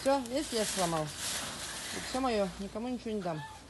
Все, если я сломал. Все мое, никому ничего не дам.